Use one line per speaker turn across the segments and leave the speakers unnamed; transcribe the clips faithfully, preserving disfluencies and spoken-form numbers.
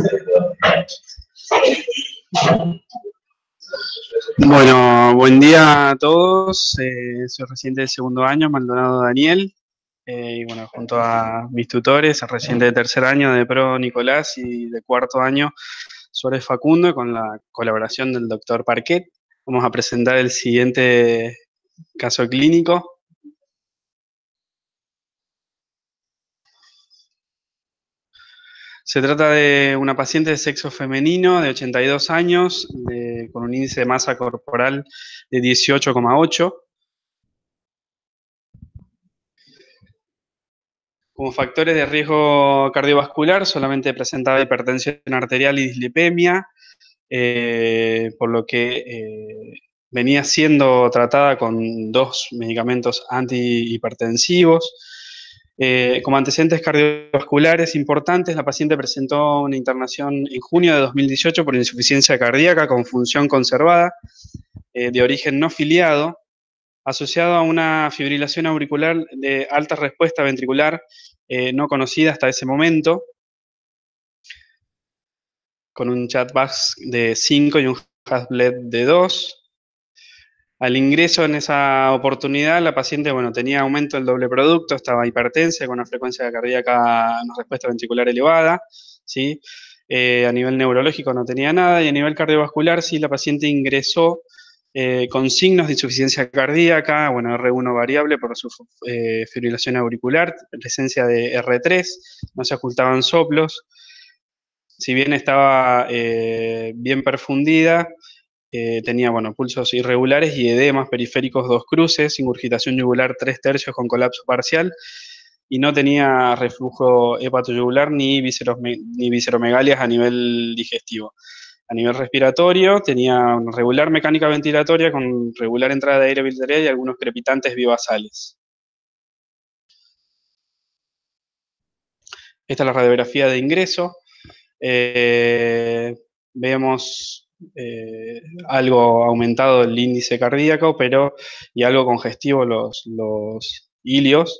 Bueno, buen día a todos. Eh, soy residente del segundo año, Maldonado Daniel. Eh, y bueno, junto a mis tutores, el residente de tercer año de Pro Nicolás y de cuarto año Suárez Facundo, con la colaboración del doctor Parquet, vamos a presentar el siguiente caso clínico. Se trata de una paciente de sexo femenino de ochenta y dos años, de, con un índice de masa corporal de dieciocho coma ocho. Como factores de riesgo cardiovascular solamente presentaba hipertensión arterial y dislipemia, eh, por lo que eh, venía siendo tratada con dos medicamentos antihipertensivos. Eh, como antecedentes cardiovasculares importantes, la paciente presentó una internación en junio de dos mil dieciocho por insuficiencia cardíaca con función conservada, eh, de origen no filiado, asociado a una fibrilación auricular de alta respuesta ventricular eh, no conocida hasta ese momento, con un chatbus de cinco y un Hasbled de dos. Al ingreso en esa oportunidad, la paciente bueno, tenía aumento del doble producto, estaba hipertensa con una frecuencia cardíaca, una respuesta ventricular elevada, ¿sí? Eh, a nivel neurológico no tenía nada, y a nivel cardiovascular sí la paciente ingresó eh, con signos de insuficiencia cardíaca, bueno, R uno variable por su eh, fibrilación auricular, presencia de R tres, no se ocultaban soplos. Si bien estaba eh, bien perfundida, eh, tenía bueno, pulsos irregulares y edemas periféricos dos cruces, ingurgitación yugular tres tercios con colapso parcial, y no tenía reflujo hepatoyugular ni, viscerome ni visceromegalias a nivel digestivo. A nivel respiratorio, tenía una regular mecánica ventilatoria con regular entrada de aire biliar y algunos crepitantes bivasales. Esta es la radiografía de ingreso. Eh, vemos eh, algo aumentado el índice cardíaco, pero y algo congestivo los, los ilios.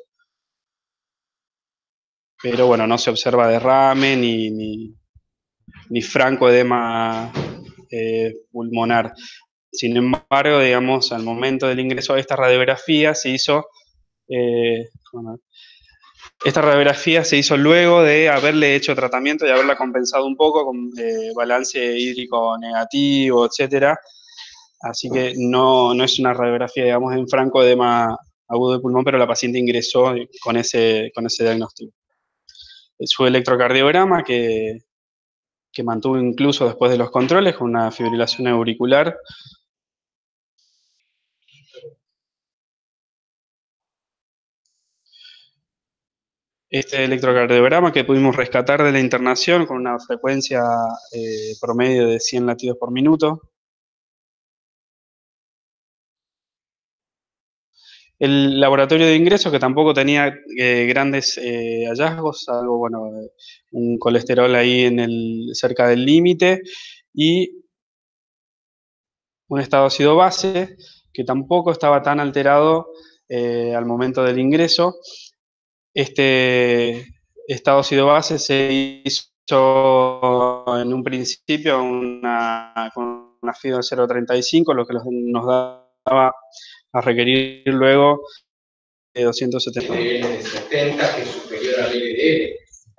Pero bueno, no se observa derrame ni, ni, ni franco edema eh, pulmonar. Sin embargo, digamos, al momento del ingreso a esta radiografía se hizo, eh, bueno, esta radiografía se hizo luego de haberle hecho tratamiento y haberla compensado un poco con eh, balance hídrico negativo, etcétera. Así que no, no es una radiografía, digamos, en franco edema agudo de pulmón, pero la paciente ingresó con ese, con ese diagnóstico. Su electrocardiograma, que, que mantuvo incluso después de los controles, con una fibrilación auricular. Este electrocardiograma que pudimos rescatar de la internación con una frecuencia eh, promedio de cien latidos por minuto. El laboratorio de ingreso, que tampoco tenía eh, grandes eh, hallazgos, salvo bueno, un colesterol ahí en el, cerca del límite, y un estado ácido base, que tampoco estaba tan alterado eh, al momento del ingreso. Este estado ácido base se hizo en un principio una, con una FIDO de cero coma treinta y cinco, lo que nos daba a requerir luego de doscientos setenta.
De setenta, que es superior al L D L.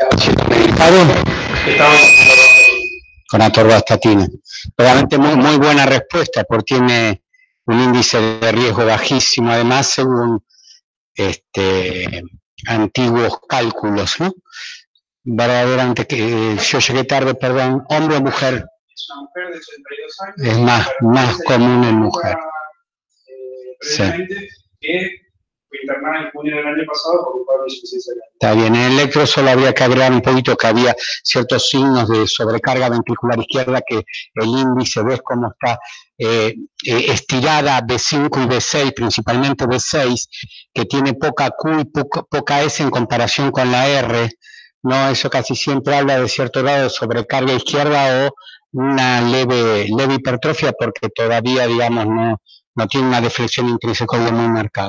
Estaba con atorvastatina. Realmente muy, muy buena respuesta, porque tiene un índice de riesgo bajísimo, además, según este, antiguos cálculos, ¿no? Verdaderamente, que yo llegué tarde, perdón, hombre o mujer.
Es una mujer de ochenta y dos años.
Es más, más común en mujer.
Eh, previamente, sí. Que fue internada en junio del año pasado por un cuadro de insuficiencia cardíaca.
Está bien, en el electro solo habría que agregar un poquito que había ciertos signos de sobrecarga ventricular izquierda, que el índice, ves cómo está eh, eh, estirada B cinco y B seis, principalmente B seis, que tiene poca Q y poca, poca S en comparación con la R, ¿no? Eso casi siempre habla de cierto grado de sobrecarga izquierda o una leve, leve hipertrofia, porque todavía, digamos, no, no tiene una deflexión intrínseca muy marcada.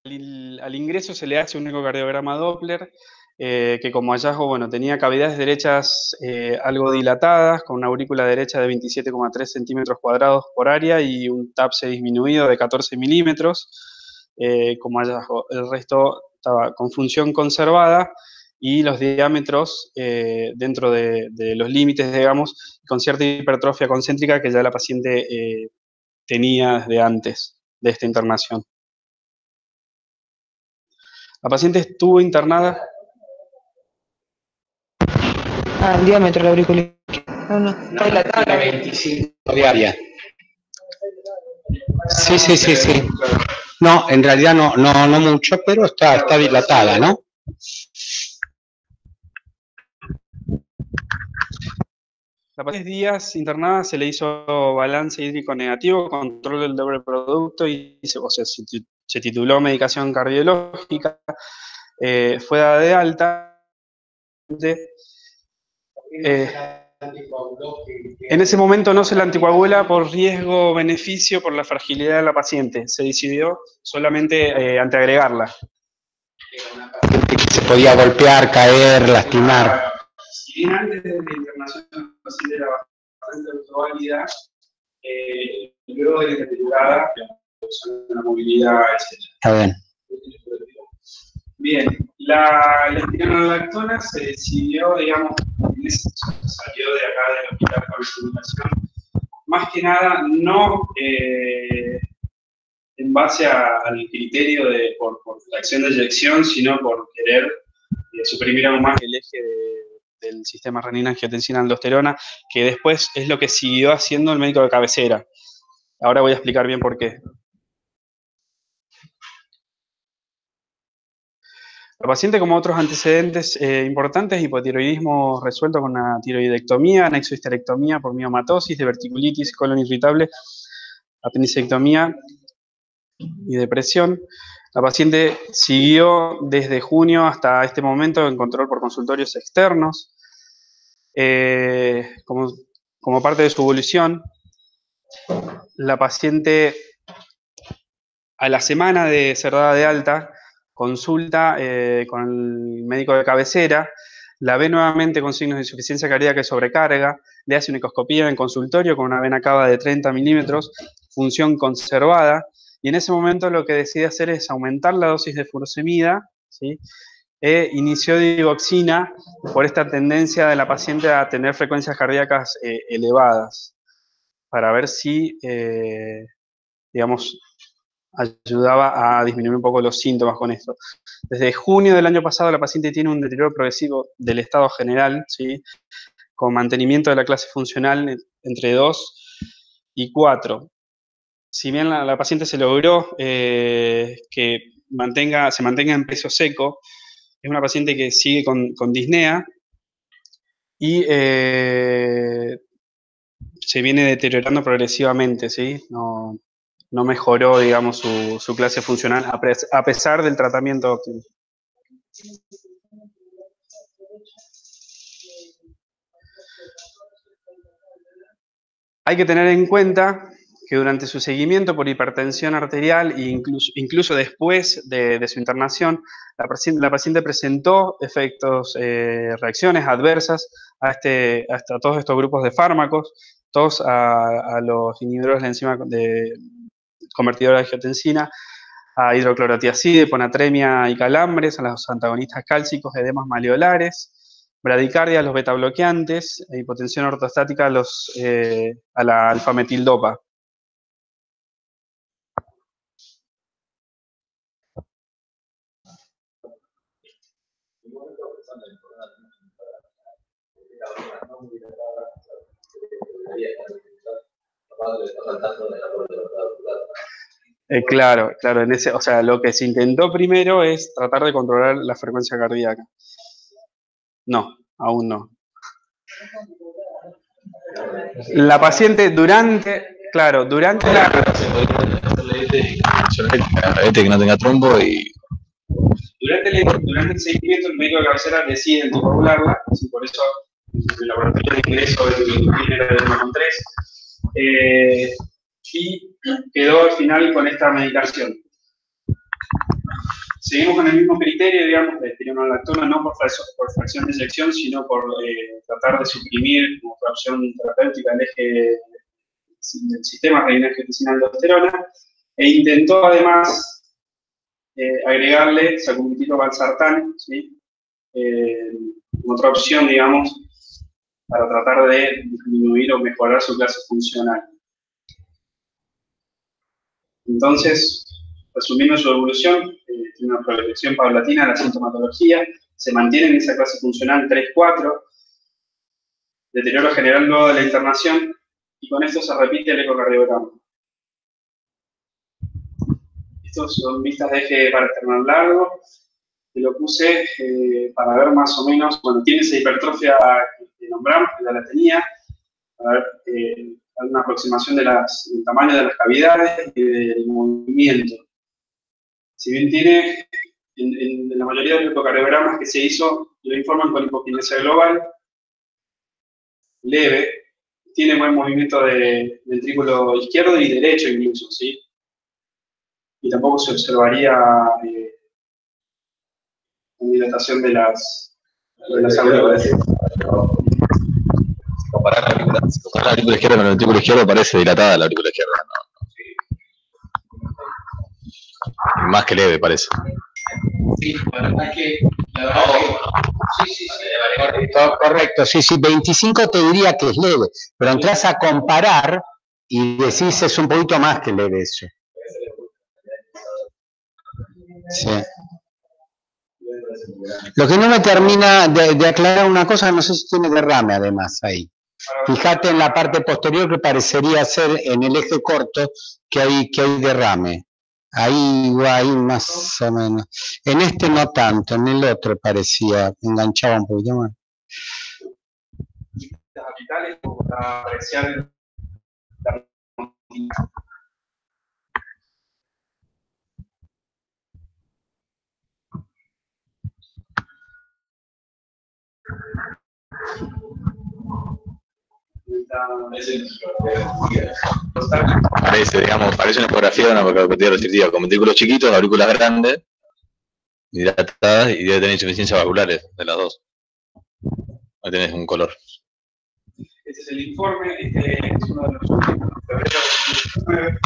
al ingreso se le hace un ecocardiograma Doppler, eh, que como hallazgo, bueno, tenía cavidades derechas eh, algo dilatadas, con una aurícula derecha de veintisiete coma tres centímetros cuadrados por área y un TAPSE disminuido de catorce milímetros, eh, como hallazgo. El resto estaba con función conservada y los diámetros eh, dentro de, de los límites, digamos, con cierta hipertrofia concéntrica que ya la paciente eh, tenía desde antes de esta internación. La paciente estuvo internada.
Ah, el diámetro de la aurícula. No, no, está dilatada.
veinticinco diaria. Sí, sí, sí, sí. No, en realidad no, no, no mucho, pero está, está dilatada, ¿no?
La paciente días internada se le hizo balance hídrico negativo, control del doble producto y se, o sea, se, se tituló medicación cardiológica, eh, fue dada de alta. Eh, en ese momento no se la anticoagula por riesgo-beneficio por la fragilidad de la paciente. Se decidió solamente eh, antiagregarla.
Se podía golpear, caer, lastimar.
Si bien antes de la internación la paciente era bastante válida, eh, luego de que se titulada, la movilidad, etcétera.
Está bien.
Bien, la, la espironolactona se decidió, digamos, salió de acá del hospital con la comunicación, más que nada no eh, en base a, al criterio de por, por la acción de eyección, sino por querer eh, suprimir aún más el eje de, del sistema renina-angiotensina-aldosterona, que después es lo que siguió haciendo el médico de cabecera. Ahora voy a explicar bien por qué. La paciente, como otros antecedentes eh, importantes, hipotiroidismo resuelto con una tiroidectomía, anexohisterectomía por miomatosis, diverticulitis, colon irritable, apendicectomía y depresión. La paciente siguió desde junio hasta este momento en control por consultorios externos. Eh, como, como parte de su evolución, la paciente a la semana de ser dada de alta, consulta eh, con el médico de cabecera, la ve nuevamente con signos de insuficiencia cardíaca y sobrecarga, le hace una ecoscopía en consultorio con una vena cava de treinta milímetros, función conservada, y en ese momento lo que decide hacer es aumentar la dosis de furosemida, ¿sí? E inició digoxina por esta tendencia de la paciente a tener frecuencias cardíacas eh, elevadas, para ver si, eh, digamos, ayudaba a disminuir un poco los síntomas con esto. Desde junio del año pasado la paciente tiene un deterioro progresivo del estado general, ¿sí? Con mantenimiento de la clase funcional entre dos y cuatro. Si bien la, la paciente se logró eh, que mantenga, se mantenga en peso seco, es una paciente que sigue con, con disnea y eh, se viene deteriorando progresivamente, ¿sí? No, no mejoró, digamos, su, su clase funcional a pesar del tratamiento óptimo. Hay que tener en cuenta que durante su seguimiento por hipertensión arterial e incluso, incluso después de, de su internación, la paciente, la paciente presentó efectos, eh, reacciones adversas a, este, a, a todos estos grupos de fármacos, todos a, a los inhibidores de la enzima de convertidora de angiotensina, a hidroclorotiazida, hiponatremia y calambres, a los antagonistas cálcicos, edemas maleolares, bradicardia, a los betabloqueantes, e hipotensión ortostática a, los, eh, a la alfametildopa. Eh, claro, claro, en ese, o sea, lo que se intentó primero es tratar de controlar la frecuencia cardíaca. No, aún no. La paciente durante, claro, durante la...
Este que no tenga trombo y...
Durante el, durante el seguimiento el médico de cabecera decide anticoagularla, y por eso el laboratorio de ingreso era de uno coma tres, eh, y quedó al final con esta medicación. seguimos con el mismo criterio, digamos, de espironolactona, no por, fracción, por fracción de eyección, sino por eh, tratar de suprimir como opción terapéutica el eje del sistema renina-angiotensina-aldosterona, e intentó además eh, agregarle sacubitril/valsartán, ¿sí? eh, como otra opción, digamos, para tratar de disminuir o mejorar su clase funcional. Entonces, resumiendo su evolución, eh, tiene una progresión paulatina de la sintomatología, se mantiene en esa clase funcional tres cuatro, deterioro general luego de la internación, y con esto se repite el ecocardiograma. Estos son vistas de eje parasternal largo, que lo puse eh, para ver más o menos, bueno, tiene esa hipertrofia que nombramos, que ya la tenía, para ver eh, una aproximación de las, del tamaño de las cavidades y del movimiento. Si bien tiene, en, en la mayoría de los ecocardiogramas que se hizo, lo informan con hipoquinesia global, leve, tiene buen movimiento de ventrículo izquierdo y derecho incluso, ¿sí? Y tampoco se observaría eh, una dilatación de las, de las aurículas.
Si comparar la aurícula, si comparar la aurícula izquierda con el ventrículo izquierdo, parece dilatada la aurícula izquierda, ¿no? Más que leve, parece.
Sí, la verdad que... La verdad que... Sí, sí, sí.
Correcto, correcto, sí, sí, veinticinco te diría que es leve, pero entras a comparar y decís es un poquito más que leve eso. Sí. Lo que no me termina de, de aclarar una cosa, no sé si tiene derrame además ahí. Fíjate en la parte posterior que parecería ser en el eje corto que hay, que hay derrame. Ahí, ahí más o menos. En este no tanto, en el otro parecía, enganchaba un poquito más.
Las capitales, como para apreciar la...
Parece, digamos, parece una ecografía de una cardiopatía restrictiva, con ventrículos chiquitos, aurículas grandes, dilatadas y debe tener insuficiencias valvulares de las dos. Ahí tenés un color.
Este es el informe, este es uno de los últimos, febrero de dos mil diecinueve,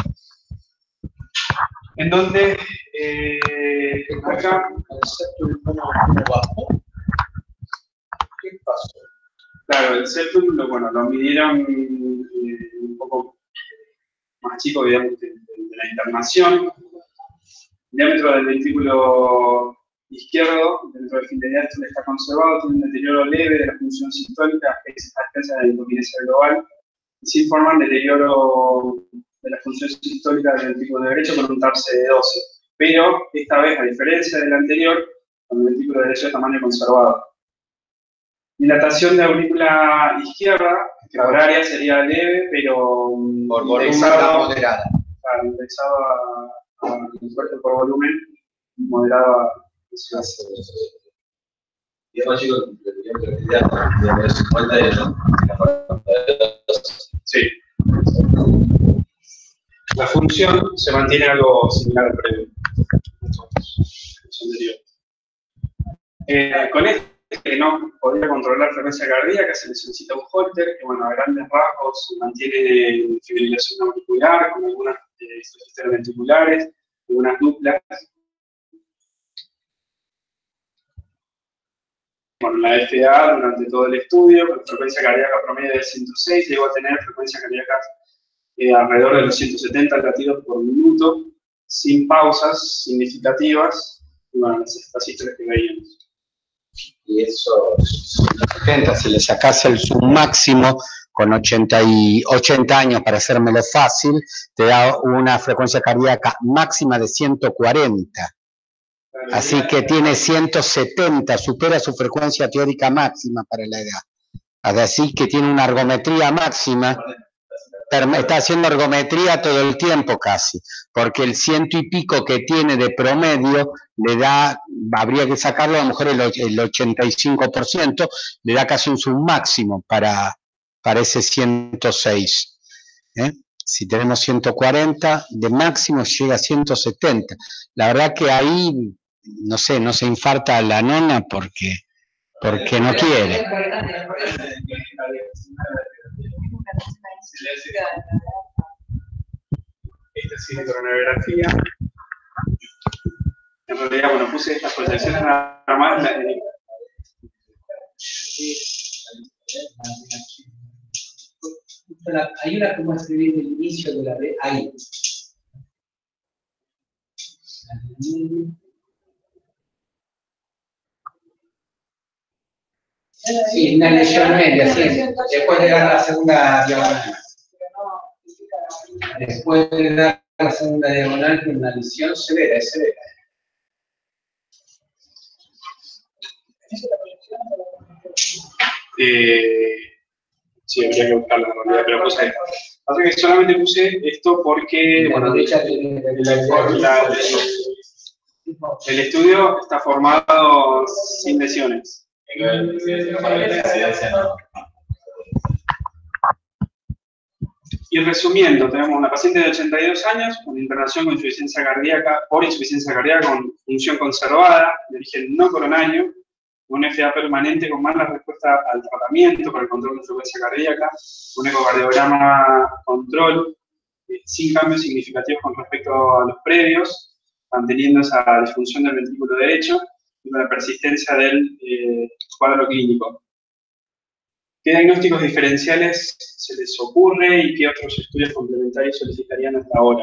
en donde eh, acá el septum bajo. ¿Qué pasó? Claro, el septum lo, bueno, lo midieron eh, un poco más chico, digamos, de, de, de la internación. El diámetro del ventrículo izquierdo, dentro del fin de diástole, está conservado, tiene un deterioro leve de la función sistólica, que es a expensas de la hipoquinesia global, y se informa deterioro de la función sistólica del ventrículo derecho con un TAPSE de doce. Pero, esta vez, a diferencia del anterior, con el ventrículo derecho de tamaño conservado. Dilatación de aurícula izquierda, que la horaria sería leve, pero
por volumen
indexado,
moderada.
claro, indexado a, a el cuerpo por volumen, moderado a...
Digamos, chicos, de cincuenta y ocho.
Sí. La función se mantiene algo similar al previo. Eh, con este que no podía controlar la frecuencia cardíaca, se necesita un Holter, que bueno, a grandes rasgos mantiene fibrilación auricular, con algunas eh, ventriculares, algunas duplas. Bueno, la F A durante todo el estudio, con frecuencia cardíaca promedio de ciento seis, llegó a tener frecuencia cardíaca eh, alrededor de los ciento setenta latidos por minuto, sin pausas significativas, y bueno, las espacios que veíamos.
Y eso, setenta, si le sacás el zoom máximo con ochenta, y, ochenta años, para hacérmelo fácil, te da una frecuencia cardíaca máxima de ciento cuarenta. Así que tiene ciento setenta, supera su frecuencia teórica máxima para la edad. Así que tiene una ergometría máxima, está haciendo ergometría todo el tiempo casi, porque el ciento y pico que tiene de promedio le da, habría que sacarlo a lo mejor el, el ochenta y cinco por ciento, le da casi un submáximo para, para ese ciento seis. ¿eh? Si tenemos ciento cuarenta, de máximo llega a ciento setenta. La verdad que ahí no sé, no se infarta la nona porque, porque no quiere.
Esta es cinecoronografía. En realidad, bueno, puse estas proyecciones nada más. La,
hay una como escribir el inicio de la B, ahí. Sí, una lesión media, sí. Después de dar la segunda diagonal. Después de dar la segunda diagonal, que una lesión severa, es severa.
Eh, sí, habría que buscarla en realidad, pero puse esto. Pasa que solamente puse esto porque, bueno, el, la, el estudio está formado sin lesiones. Y resumiendo, tenemos una paciente de ochenta y dos años con internación con insuficiencia cardíaca, por insuficiencia cardíaca con función conservada, de origen no coronario, un F A permanente con mala respuesta al tratamiento para el control de frecuencia cardíaca, un ecocardiograma control, eh, sin cambios significativos con respecto a los previos, manteniendo esa disfunción del ventrículo derecho y con la persistencia del eh, cuadro clínico. ¿Qué diagnósticos diferenciales se les ocurre y qué otros estudios complementarios solicitarían hasta ahora?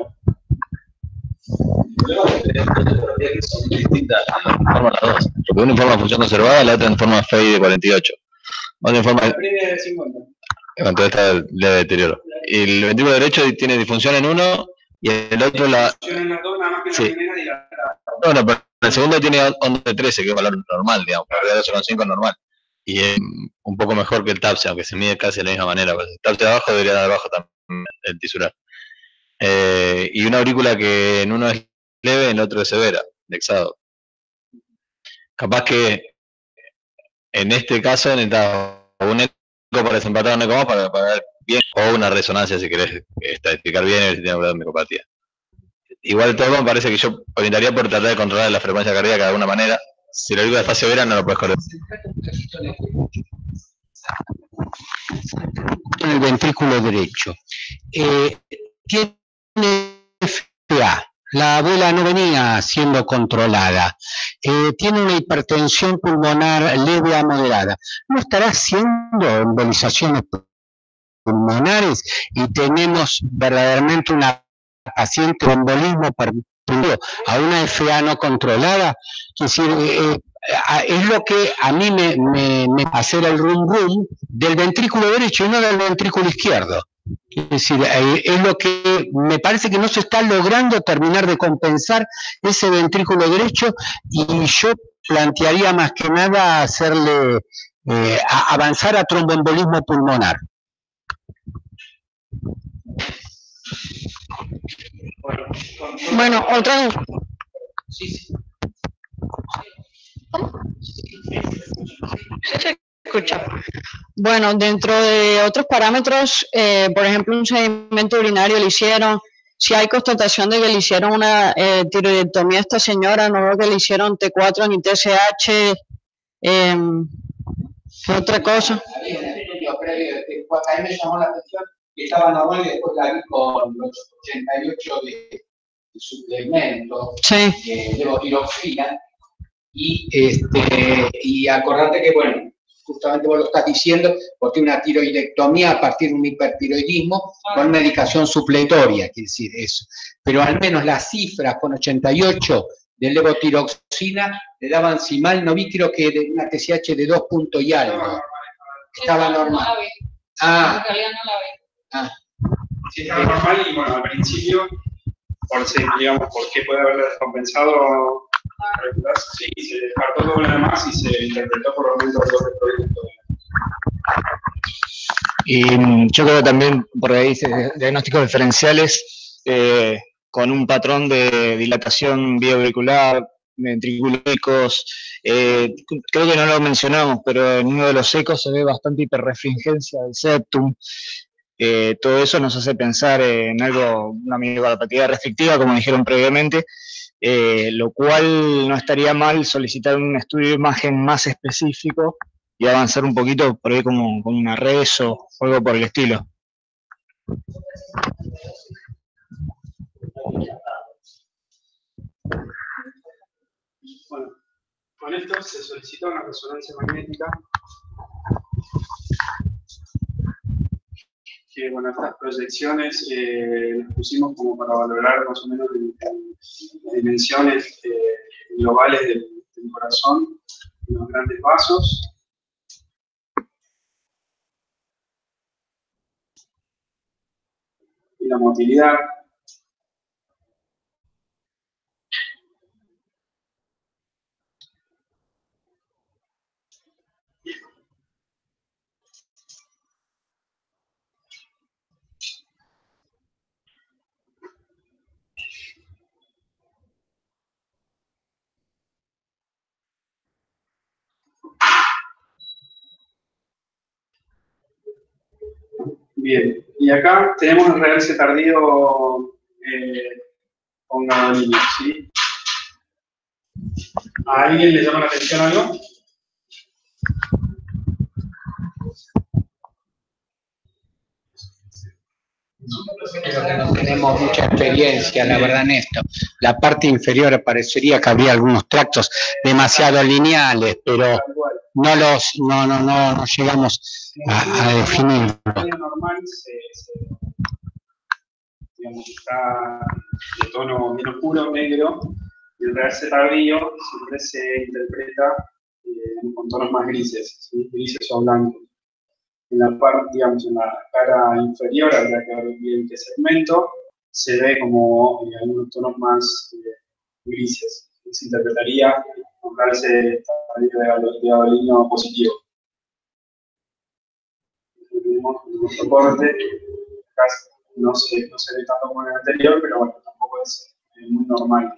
Son distintas formas las dos. Porque una informa función conservada, la otra en forma F I de cuarenta y ocho. Otra informa.
La previa de cincuenta.
Entonces está leve deterioro. Y el ventrículo derecho tiene disfunción en uno y el otro la.
Disfunción en las dos, nada más que la
Sí.
primera dilatada.
Bueno, pero el segundo tiene onda de trece, que es valor normal, digamos, la doce coma cinco es normal. Y es un poco mejor que el TAPSE, aunque se mide casi de la misma manera. Pues el TAPSE de abajo debería dar abajo también el tisular. Eh, y una aurícula que en uno es leve, en el otro es severa, lexado. Capaz que en este caso necesitas un eco para desempatar un eco más para, para ver bien, o una resonancia si querés estadificar bien y ver si tiene una micopatía. Igual todo me parece que yo orientaría por tratar de controlar la frecuencia cardíaca de alguna manera. Si la aurícula está severa no lo puedes correr.
En el ventrículo derecho. Eh, tiene F A. La abuela no venía siendo controlada. Eh, tiene una hipertensión pulmonar leve a moderada. ¿No estará haciendo embolizaciones pulmonares? Y tenemos verdaderamente una paciente con embolismo permitido a una F A no controlada. Es decir, eh, es lo que a mí me, me, me hace el rum rum del ventrículo derecho y no del ventrículo izquierdo. Es decir, eh, es lo que me parece que no se está logrando terminar de compensar ese ventrículo derecho, y yo plantearía más que nada hacerle eh, a avanzar a tromboembolismo pulmonar.
Bueno, otra.
Sí, sí.
¿Cómo? Sí, se escucha. Bueno, dentro de otros parámetros, eh, por ejemplo, un sedimento urinario le hicieron, si hay constatación de que le hicieron una eh, tiroidectomía a esta señora, no veo que le hicieron T cuatro ni T S H, eh, ¿qué otra cosa?
Había un estudio previo de T cuatro, a mí me llamó la atención que estaba normal y después la vi con los ochenta y ocho de, de suplemento,
Sí.
de levotiroxina, y, este, y acordate que, bueno, justamente vos lo estás diciendo, porque una tiroidectomía a partir de un hipertiroidismo con medicación supletoria, quiere decir eso. Pero al menos las cifras con ochenta y ocho de levotiroxina le daban, si mal no vi, creo que de una T S H de dos puntos y algo. Estaba normal. Ah, ah.
Sí, estaba normal y bueno, al principio, por, si, digamos, ¿por qué puede haber descompensado? Sí, se descartó todo lo demás y se interpretó por aumento de los productos.
Y yo creo también, por ahí dice diagnósticos diferenciales, eh, con un patrón de dilatación vía auricular, ventriculos, eh, creo que no lo mencionamos, pero en uno de los ecos se ve bastante hiperrefringencia del septum. Eh, todo eso nos hace pensar en algo, una miocardopatía restrictiva, como dijeron previamente, eh, lo cual no estaría mal solicitar un estudio de imagen más específico y avanzar un poquito por ahí como con una res o algo por el estilo.
Bueno, con esto se solicitó una resonancia magnética que, bueno, estas proyecciones eh, las pusimos como para valorar más o menos las dimensiones eh, globales del, del corazón y los grandes vasos. Y la motilidad. Bien, y acá tenemos el realce tardío eh, con gadolinium, ¿sí? ¿A alguien le llama la atención algo?
Creo que no tenemos mucha experiencia, la verdad, en esto. La parte inferior parecería que habría algunos tractos demasiado lineales, pero no los, no, no, no, no llegamos a, a definirlo.
El normal se, se, digamos, está de tono bien oscuro, negro, y el realce tardío siempre se interpreta eh, con tonos más grises, ¿sí? Grises o blancos. En la parte, digamos, en la cara inferior, habría que ver bien qué segmento, se ve como eh, algunos tonos más eh, grises. Se interpretaría con realce de gadolinium positivo. Tenemos nuestro corte, acá no se, no se ve tanto como en el anterior, pero bueno, tampoco es eh, muy normal.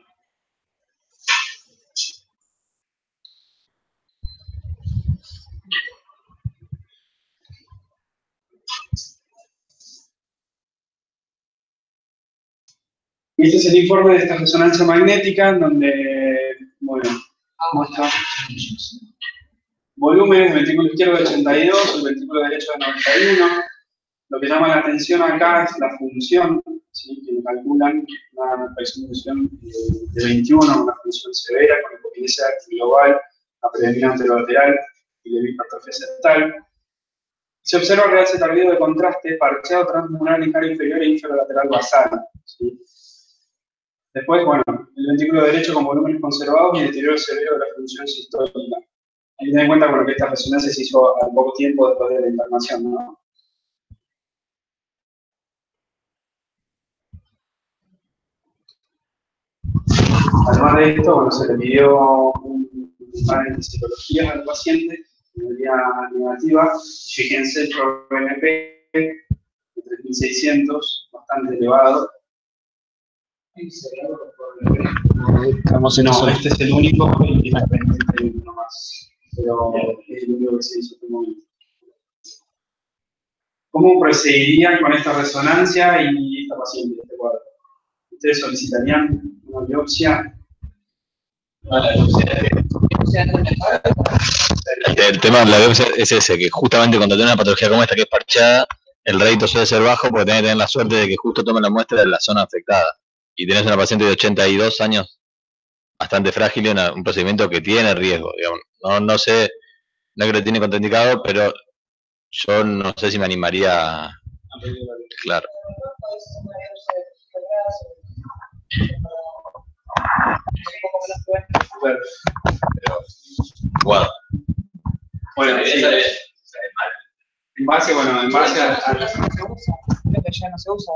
Y este es el informe de esta resonancia magnética, en donde, bueno, muestra volúmenes, el ventrículo izquierdo de ochenta y dos, el ventrículo derecho de noventa y uno. Lo que llama la atención acá es la función, ¿sí? Que calculan una función de veintiuno, una función severa, con hipoquinesia global, la predominio anterolateral y la hipertrofia septal. Se observa el realce tardío de contraste parcheado transmural en cara inferior e inferolateral basal, ¿sí? Después, bueno, el ventrículo derecho con volúmenes conservados y el deterioro severo de la función sistólica. Hay que tener en cuenta, bueno, que esta resonancia se hizo al poco tiempo después de la internación, ¿no? Además de esto, bueno, se le pidió un panel de citología al paciente, mayoría negativa. Fíjense el ProBNP de tres mil seiscientos, bastante elevado.
Estamos en
No,
eso.
este es el único y tiene pendiente uno más, pero es el único que se hizo en este momento. ¿Cómo procederían con esta resonancia y esta paciente, este cuadro? ¿Ustedes solicitarían una biopsia?
El tema de la biopsia es ese, que justamente cuando tiene una patología como esta que es parcheada, el rédito suele ser bajo porque tenés que tener la suerte de que justo tomen la muestra de la zona afectada. Y tenés una paciente de ochenta y dos años, bastante frágil, y una, un procedimiento que tiene riesgo, digamos. No, no sé, no creo que tiene contraindicado, pero yo no sé si me animaría a... Claro.
Bueno,
Bueno,
bueno, sí. En base, bueno, en base a, a la...
Ya no se usa.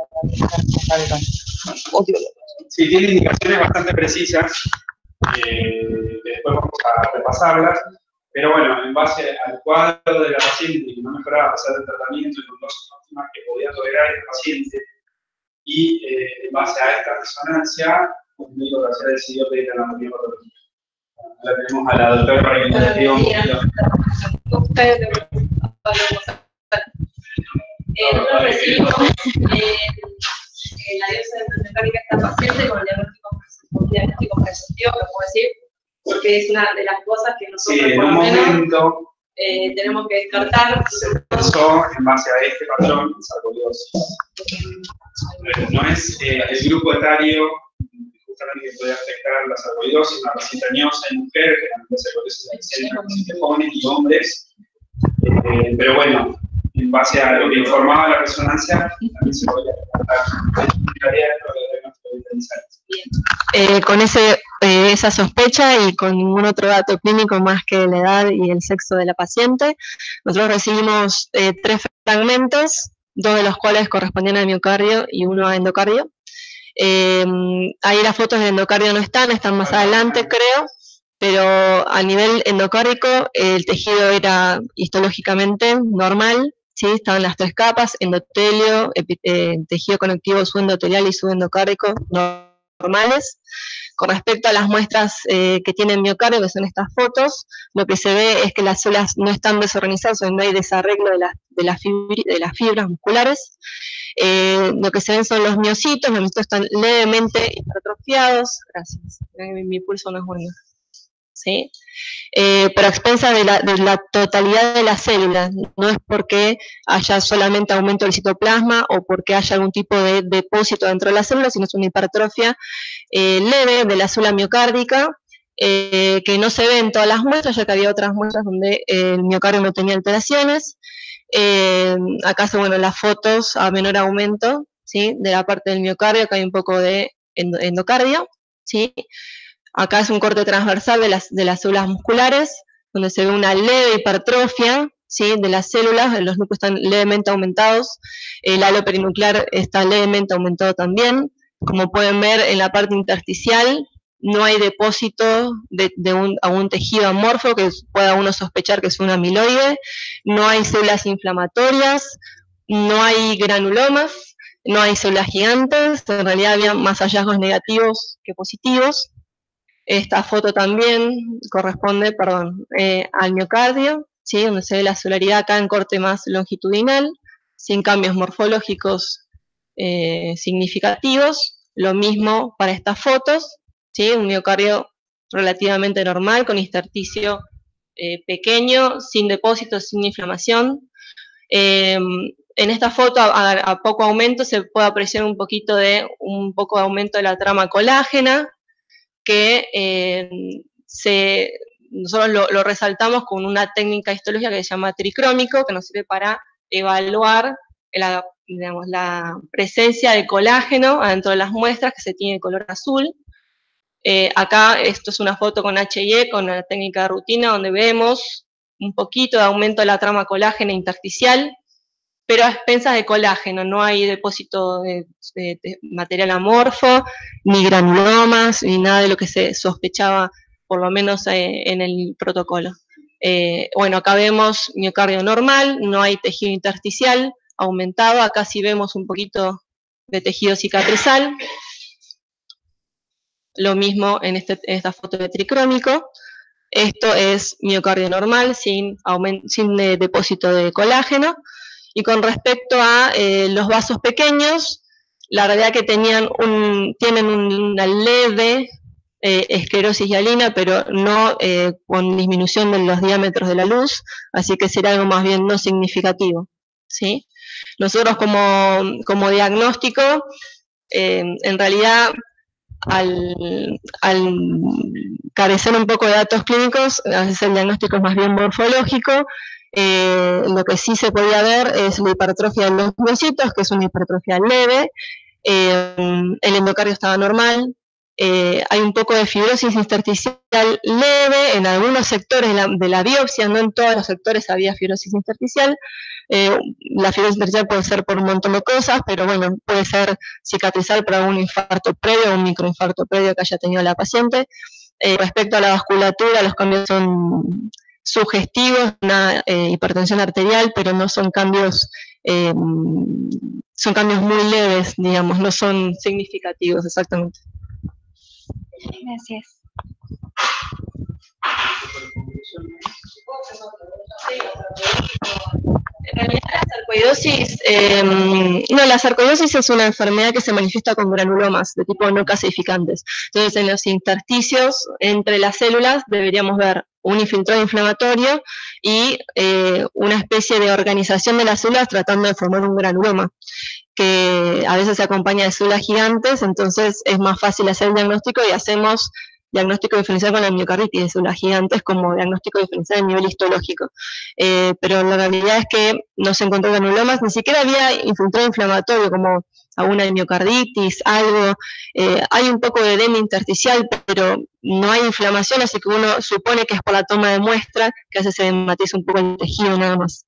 Sí, tiene indicaciones bastante precisas, eh, que después vamos a repasarlas, pero bueno, en base al cuadro de la paciente que no mejoraba a pesar del tratamiento y con dosis óptimas que podía tolerar el paciente, y eh, en base a esta resonancia, el médico García decidió pedir la anatomía patológica. Ahora tenemos a la doctora para que nos diga un poquito.
Eh, nosotros recibimos eh, eh, la diosa de esta paciente con el diagnóstico un diagnóstico preceptivo, lo puedo decir, porque es una de las cosas que nosotros,
Sí, en
por
un
lo menos,
momento
eh, tenemos que descartar.
se pensó en base a este patrón, sarcoidosis. No es eh, el grupo etario justamente que puede afectar la sarcoidosis, una paciente añosa en mujer, generalmente sarcoidosis es una paciente joven y hombres, eh, pero bueno, en base a lo que informaba la resonancia, también se podría tratar.
Eh, con ese, eh, esa sospecha y con ningún otro dato clínico más que la edad y el sexo de la paciente, nosotros recibimos eh, tres fragmentos, dos de los cuales correspondían al miocardio y uno a endocardio. Eh, ahí las fotos de endocardio no están, están más adelante creo, pero a nivel endocárdico el tejido era histológicamente normal, ¿sí? Estaban las tres capas, endotelio, eh, tejido conectivo subendotelial y subendocárdico normales. Con respecto a las muestras eh, que tienen miocardio, que son estas fotos, lo que se ve es que las células no están desorganizadas, o no hay desarreglo de, la, de, la fibri, de las fibras musculares. Eh, lo que se ven son los miocitos, los miocitos están levemente hipertrofiados. Gracias, mi, mi pulso no es bueno. ¿Sí? Eh, pero a expensas de la, de la totalidad de las células, no es porque haya solamente aumento del citoplasma o porque haya algún tipo de depósito dentro de la célula, sino es una hipertrofia eh, leve de la célula miocárdica, eh, que no se ve en todas las muestras, ya que había otras muestras donde eh, el miocardio no tenía alteraciones. Eh, acá son bueno, las fotos a menor aumento, ¿sí? De la parte del miocardio, acá hay un poco de endocardio, ¿sí? Acá es un corte transversal de las, de las células musculares, donde se ve una leve hipertrofia, ¿sí? De las células, los núcleos están levemente aumentados, el halo perinuclear está levemente aumentado también. Como pueden ver en la parte intersticial, no hay depósito de, de un, a un tejido amorfo que pueda uno sospechar que es un amiloide, no hay células inflamatorias, no hay granulomas, no hay células gigantes, en realidad había más hallazgos negativos que positivos. Esta foto también corresponde, perdón, eh, al miocardio, ¿sí? Donde se ve la celularidad acá en corte más longitudinal, sin cambios morfológicos eh, significativos. Lo mismo para estas fotos, ¿sí? Un miocardio relativamente normal, con intersticio eh, pequeño, sin depósitos, sin inflamación. Eh, en esta foto, a, a poco aumento, se puede apreciar un poquito de un poco de aumento de la trama colágena, que eh, se, nosotros lo, lo resaltamos con una técnica histológica que se llama tricrómico, que nos sirve para evaluar la, digamos, la presencia de colágeno adentro de las muestras, que se tiene color azul. Eh, acá esto es una foto con H y E, con la técnica de rutina, donde vemos un poquito de aumento de la trama colágena intersticial, pero a expensas de colágeno, no hay depósito de, de, de material amorfo, ni granulomas, ni nada de lo que se sospechaba, por lo menos eh, en el protocolo. Eh, bueno, acá vemos miocardio normal, no hay tejido intersticial aumentado, acá sí vemos un poquito de tejido cicatrizal. Lo mismo en, este, en esta foto de tricrómico. Esto es miocardio normal, sin, aumento, sin eh, depósito de colágeno. Y con respecto a eh, los vasos pequeños, la realidad que tenían un, tienen una leve eh, esclerosis hialina, pero no eh, con disminución de los diámetros de la luz, así que será algo más bien no significativo, ¿sí? Nosotros como, como diagnóstico, eh, en realidad, al, al carecer un poco de datos clínicos, a veces el diagnóstico es más bien morfológico. Eh, lo que sí se podía ver es la hipertrofia de los miocitos, que es una hipertrofia leve. Eh, el endocardio estaba normal. Eh, hay un poco de fibrosis intersticial leve en algunos sectores de la, de la biopsia, no en todos los sectores había fibrosis intersticial. Eh, la fibrosis intersticial puede ser por un montón de cosas, pero bueno, puede ser cicatrizar por algún infarto previo o un microinfarto previo que haya tenido la paciente. Eh, respecto a la vasculatura, los cambios son sugestivos, una eh, hipertensión arterial, pero no son cambios, eh, son cambios muy leves, digamos, no son significativos exactamente. Gracias.
En realidad, la
sarcoidosis, eh, no, la sarcoidosis es una enfermedad que se manifiesta con granulomas de tipo no calcificantes. Entonces, en los intersticios entre las células deberíamos ver un infiltrado inflamatorio y eh, una especie de organización de las células tratando de formar un granuloma, que a veces se acompaña de células gigantes, entonces es más fácil hacer el diagnóstico y hacemos diagnóstico diferencial con la miocarditis de células gigantes como diagnóstico diferencial a nivel histológico. Eh, pero la realidad es que no se encontró granulomas, ni siquiera había infiltrado inflamatorio como alguna miocarditis, algo. Eh, hay un poco de edema intersticial, pero no hay inflamación, así que uno supone que es por la toma de muestra que hace se edematiza un poco el tejido nada más.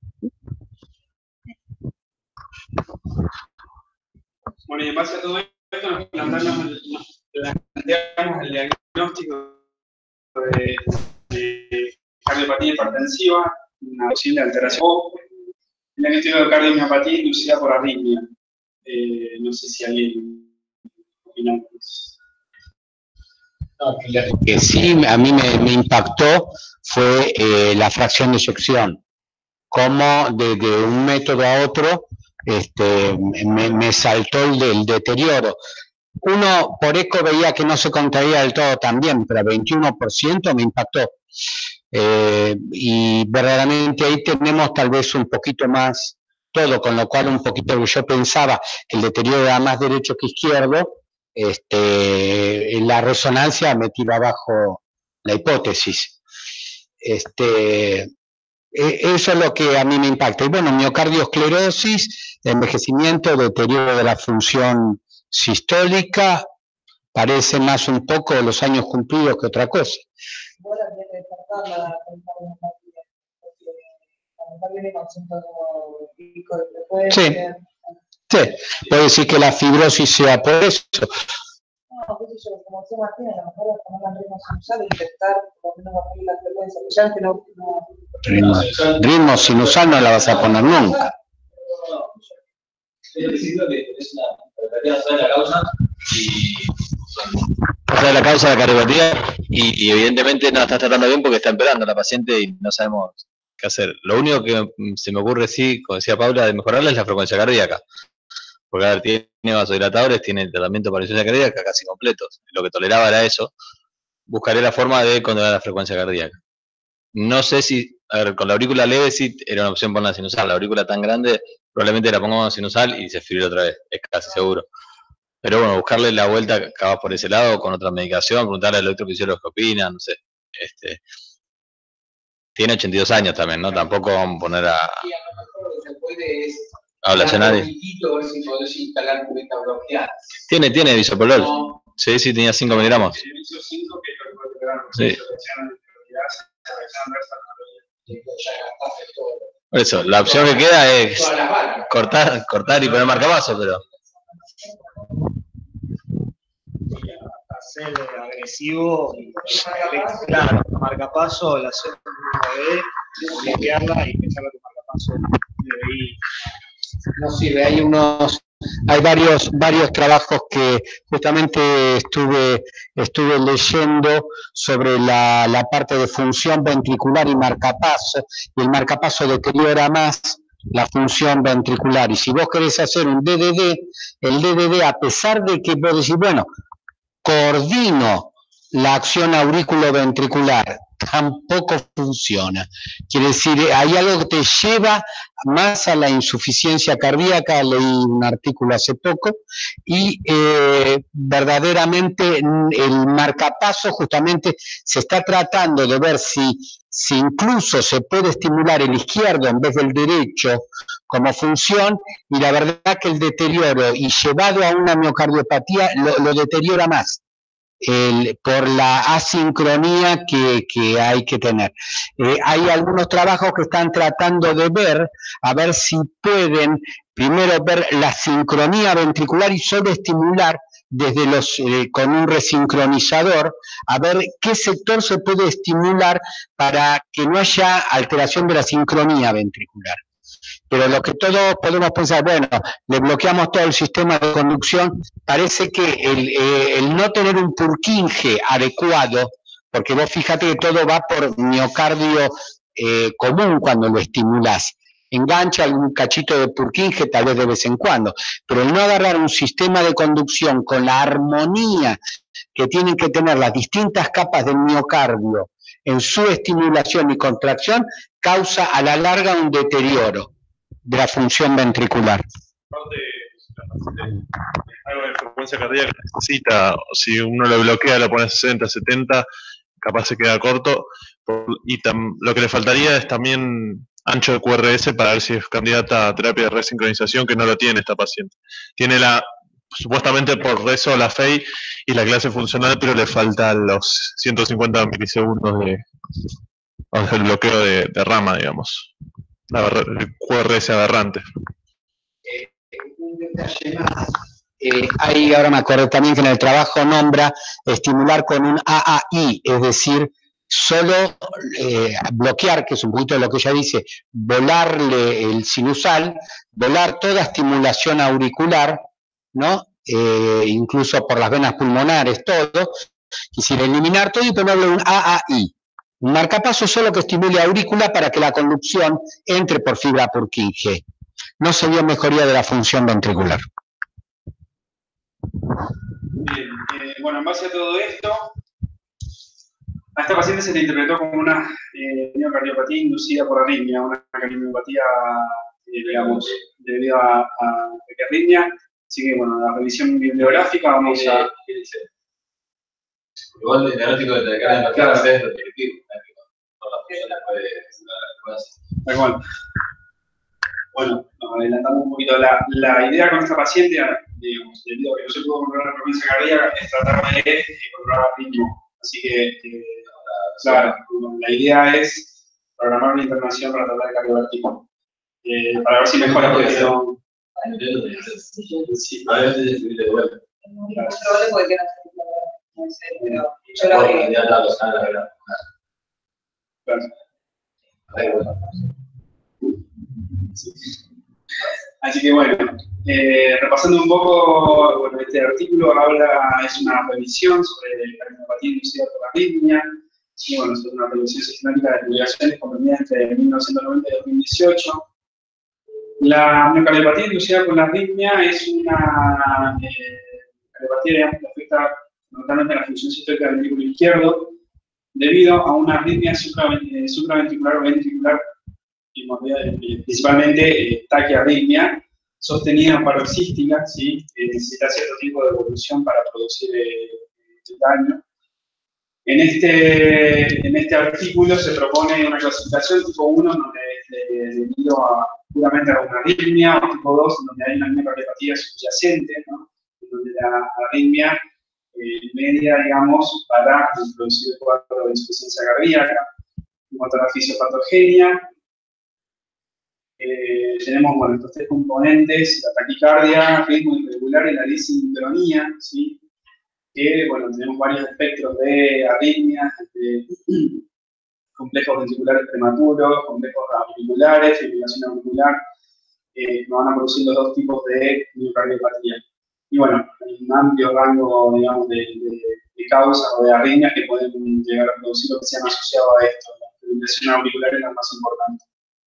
Bueno, y en base a todo esto nos planteamos el, nos planteamos el diagnóstico de, de cardiopatía hipertensiva, una posible alteración, o el diagnóstico de cardiomiopatía inducida por arritmia. Eh, no sé si alguien opina más.
No, que, la, que sí a mí me, me impactó fue eh, la fracción de eyección, cómo de, de un método a otro este, me, me saltó el, el deterioro. Uno por eco veía que no se contraía del todo también, pero a veintiuno por ciento me impactó. Eh, y verdaderamente ahí tenemos tal vez un poquito más todo, con lo cual un poquito yo pensaba que el deterioro era más derecho que izquierdo. Este, la resonancia me tira abajo la hipótesis. Este, eso es lo que a mí me impacta. Y bueno, miocardiosclerosis, envejecimiento, deterioro de la función sistólica, parece más un poco de los años cumplidos que otra cosa. Sí, sí, puede decir que la fibrosis sea por eso.
No, qué sé yo, como decía Martín, a lo mejor poner la ritmo sinusal e intentar por lo menos bajar la frecuencia, que ya que no, no...
Ritmo, ritmo sinusal no la vas a poner nunca.
Yo decido que es una cardiopatía, sabe la causa y sabe la causa de la cardiopatía y, y evidentemente no la estás tratando bien porque está empeorando la paciente y no sabemos qué hacer. Lo único que se me ocurre, sí, como decía Paula, de mejorarla es la frecuencia cardíaca. Porque a ver, tiene vasodilatadores, tiene tratamiento para insuficiencia cardíaca casi completos. Lo que toleraba era eso. Buscaré la forma de controlar la frecuencia cardíaca. No sé si, a ver, con la aurícula leve sí era una opción ponerla sinusal. La aurícula tan grande probablemente la pongamos sinusal y se fibrila otra vez, es casi seguro. Pero bueno, buscarle la vuelta capaz por ese lado con otra medicación, preguntarle al electrofisiólogo qué opina, no sé. Este, tiene ochenta y dos años también, ¿no? Tampoco vamos a poner a...
Sí, a lo mejor lo que se puede es...
Ablacionaria.
ver si podés instalar cubeta bloqueada.
Tiene, tiene bisopolol.
No.
Sí, sí, tenía cinco miligramos. Sí. Por eso, la opción que queda es cortar, cortar y poner marcapaso, pero...
Hacer agresivo y claro, marcapaso, la zona de limpiarla y pensar que marcapaso de ahí.
No sirve, hay unos, hay varios, varios trabajos que justamente estuve, estuve leyendo sobre la, la parte de función ventricular y marcapaso, y el marcapaso deteriora más la función ventricular, y si vos querés hacer un D D D, el D D D, a pesar de que vos decís, bueno, coordino la acción auriculoventricular, tampoco funciona. Quiere decir, hay algo que te lleva más a la insuficiencia cardíaca, leí un artículo hace poco, y eh, verdaderamente el marcapaso justamente se está tratando de ver si, si incluso se puede estimular el izquierdo en vez del derecho como función, y la verdad que el deterioro, y llevado a una miocardiopatía, lo, lo deteriora más. El, por la asincronía que, que hay que tener. Eh, hay algunos trabajos que están tratando de ver, a ver si pueden primero ver la sincronía ventricular y solo estimular desde los, eh, con un resincronizador, a ver qué sector se puede estimular para que no haya alteración de la sincronía ventricular. Pero lo que todos podemos pensar, bueno, le bloqueamos todo el sistema de conducción, parece que el, eh, el no tener un Purkinje adecuado, porque vos fíjate que todo va por miocardio eh, común cuando lo estimulás, enganche algún cachito de Purkinje tal vez de vez en cuando, pero el no agarrar un sistema de conducción con la armonía que tienen que tener las distintas capas del miocardio en su estimulación y contracción, causa a la larga un deterioro de la función ventricular.
Algo de frecuencia cardíaca necesita, si uno lo bloquea, lo pone a sesenta, setenta, capaz se queda corto, y tam, lo que le faltaría es también ancho de Q R S para ver si es candidata a terapia de resincronización, que no lo tiene esta paciente. Tiene la, supuestamente por rezo, la F E I y la clase funcional, pero le faltan los ciento cincuenta milisegundos de, vamos, el bloqueo de, de rama, digamos, la, el Q R S aberrante.
Eh, un detalle más. Eh, ahí ahora me acuerdo también que en el trabajo nombra estimular con un A A I, es decir, solo eh, bloquear, que es un poquito de lo que ella dice, volarle el sinusal, volar toda estimulación auricular, ¿no? Eh, incluso por las venas pulmonares, todo, quisiera eliminar todo y ponerle un A A I, un marcapaso solo que estimule aurícula para que la conducción entre por fibra Purkinje. No se vio mejoría de la función ventricular.
Bien, eh, bueno, en base a todo esto, a esta paciente se le interpretó como una eh, miocardiopatía inducida por arritmia, una cardiomiopatía, eh, digamos, debido a, a arritmia. Así que, bueno, la revisión bibliográfica vamos
¿Qué,
a...
¿Qué dice? Igual el diagnóstico de la cara de
Claro.
es repetitivo, por la función después de la frecuencia.
Tal cual. Bueno, nos adelantamos un poquito. La, la idea con esta paciente, digamos, debido a que no se pudo controlar la frecuencia cardíaca, es tratar de eh, controlar el ritmo. Así que, eh, claro, la idea es programar una internación para tratar el cardiovertigo. Eh, para ver si mejora porque no... Sí,
a veces es de vuelta.
Es muy probable porque queda no sé, pero yo lo haría.
Ya la cosa, la verdad.
Claro. Así que bueno, eh, repasando un poco, bueno, este artículo habla, es una revisión sobre la cardiopatía inducida por arritmia, y bueno, es una revisión sistemática de publicaciones comprendida entre mil novecientos noventa y dos mil dieciocho. La miocardiopatía inducida por la arritmia es una eh, cardiopatía, digamos, que afecta notablemente a la función sistólica del ventrículo izquierdo, debido a una arritmia supraventricular o ventricular, principalmente eh, taquiarritmia, sostenida paroxística, ¿sí? Eh, necesita cierto tipo de evolución para producir eh, el daño. En este, en este artículo se propone una clasificación tipo uno, donde es debido a, puramente a una arritmia, o tipo dos, donde hay una miocardiopatía subyacente, ¿no? Donde la arritmia eh, media, digamos, para producir el cuadro de insuficiencia cardíaca. En cuanto a la fisiopatogenia, Eh, tenemos, bueno, estos tres componentes: la taquicardia, ritmo irregular y la disincronía, ¿sí? Que, bueno, tenemos varios espectros de arritmias, de complejos ventriculares prematuros, complejos auriculares, fibrilación auricular, eh, que van a producir los dos tipos de miocardiopatía. Y bueno, hay un amplio rango, digamos, de, de, de causas o de arritmias que pueden llegar a producir lo que se han asociado a esto. La fibrilación auricular es la más importante.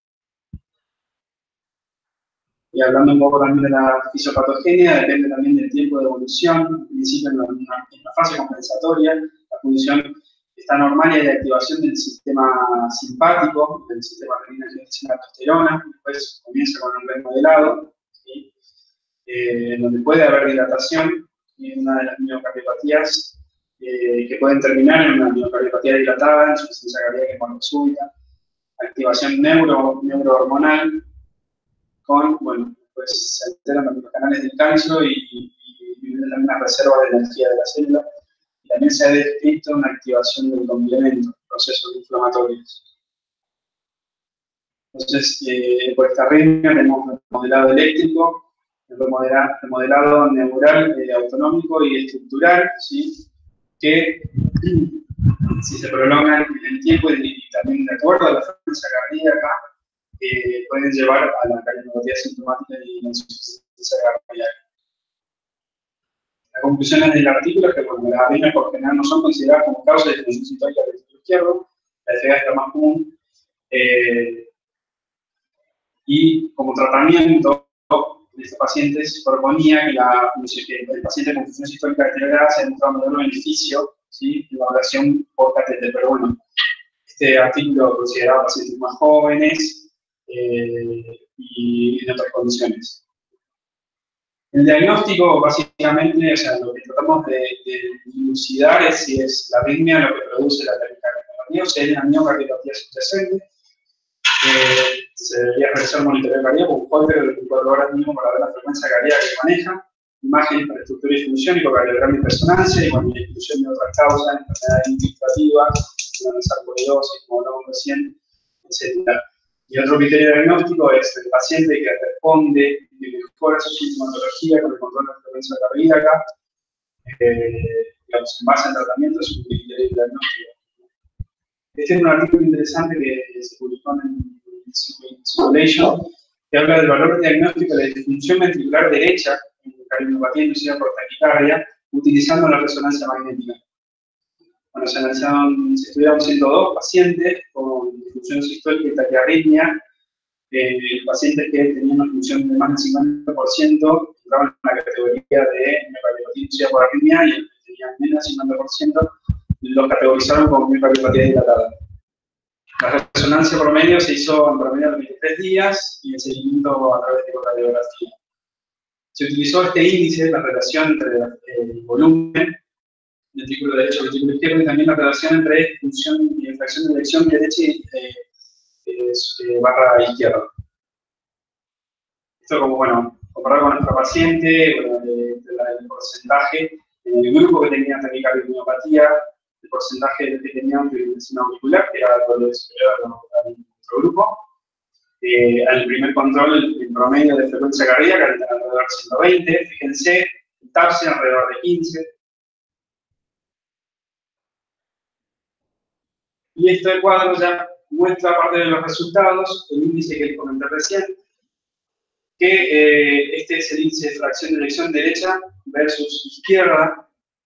Y hablando un poco también de la fisiopatogenia, depende también del tiempo de evolución. En principio, en la, en la fase compensatoria, la función está normal y hay activación del sistema simpático, del sistema renina-angiotensina-aldosterona. Después comienza con el remodelado, ¿sí? eh, en donde puede haber dilatación, y es una de las miocardiopatías eh, que pueden terminar en una miocardiopatía dilatada, insuficiencia cardíaca hemorrágica, activación neuro, neurohormonal, con, bueno, pues se alteran los canales del calcio y, y, y también las reservas de energía de la célula. Y también se ha descrito una activación del complemento, procesos inflamatorios. Entonces, eh, por esta arritmia tenemos el remodelado eléctrico, el remodelado, remodelado neural eh, autonómico y estructural, ¿sí? Que si se prolongan en el tiempo y, y también de acuerdo a la frecuencia cardíaca, Eh, pueden llevar a la cardiopatía sintomática y la insuficiencia cardíaca. La conclusión del artículo es que, bueno, las arritmias por general no son consideradas como causa de disfunción sistólica del ventrículo izquierdo, la F A es la más común, eh, y como tratamiento de estos pacientes proponía que, la, que el paciente con función sistólica deteriorada se demostraba un mayor beneficio, ¿sí?, en la evaluación por catéter, pero bueno, este artículo consideraba pacientes más jóvenes eh, y en otras condiciones. El diagnóstico, básicamente, o sea, lo que tratamos de, de dilucidar es si es la arritmia lo que produce la taquicardia, o si hay una miocardiopatía subyacente. Eh, se debería realizar un monitoreo cardíaco con Holter de veinticuatro horas mínimo para ver la frecuencia cardíaca que maneja, imágenes para estructura y función, ecocardiograma y resonancia, y con la exclusión de otras causas, enfermedad infiltrativa, una sarcoidosis, como hablamos recién, etcétera. Y otro criterio diagnóstico es el paciente que responde y mejora su sintomatología con el control de la frecuencia cardíaca, eh, digamos, en base al tratamiento, es un criterio diagnóstico. Este es un artículo interesante que se publicó en Circulation, que habla del valor diagnóstico de la disfunción ventricular derecha en cardiomiopatía inducida por taquicardia, utilizando la resonancia magnética. Bueno, se analizaron, se estudiaron ciento dos pacientes con disfunción sistólica y taquiarritmia. Eh, pacientes que tenían una función de más del cincuenta por ciento entraban en la categoría de miocardiopatía inducida por arritmia, y el que tenían menos del cincuenta por ciento los categorizaron como miocardiopatía dilatada. La resonancia promedio se hizo en promedio de veintitrés días y el seguimiento a través de ecocardiografía. Se utilizó este índice, la relación entre el volumen, ventrículo derecho y ventrículo izquierdo, y también la relación entre función y fracción de elección derecha y eh, eh, barra izquierda. Esto como, bueno, comparado con nuestra paciente, bueno, de, de la, el porcentaje en el grupo que tenía taquicardiopatía, el porcentaje de que tenía una fibrilación auricular, que era el doble superior al otro grupo. Eh, al primer control, el, el promedio de frecuencia cardíaca era alrededor de ciento veinte, fíjense, el TAPSE alrededor de quince. Y este cuadro ya muestra parte de los resultados, el índice que les comenté recién, que eh, este es el índice de fracción de elección derecha versus izquierda,